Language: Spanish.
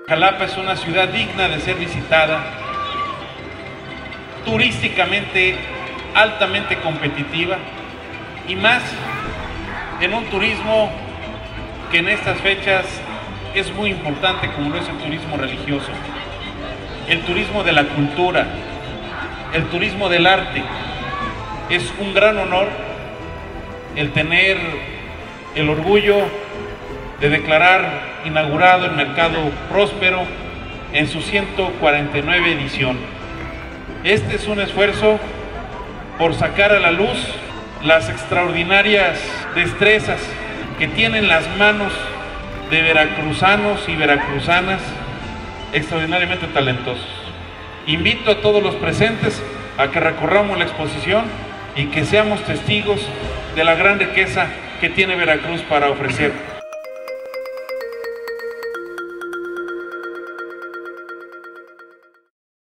Jalapa es una ciudad digna de ser visitada, turísticamente altamente competitiva y más en un turismo que en estas fechas es muy importante, como lo es el turismo religioso, el turismo de la cultura, el turismo del arte. Es un gran honor el tener el orgullo de declarar inaugurado el Mercado Próspero en su 149 edición. Este es un esfuerzo por sacar a la luz las extraordinarias destrezas que tienen las manos de veracruzanos y veracruzanas extraordinariamente talentosos. Invito a todos los presentes a que recorramos la exposición y que seamos testigos de la gran riqueza que tiene Veracruz para ofrecer.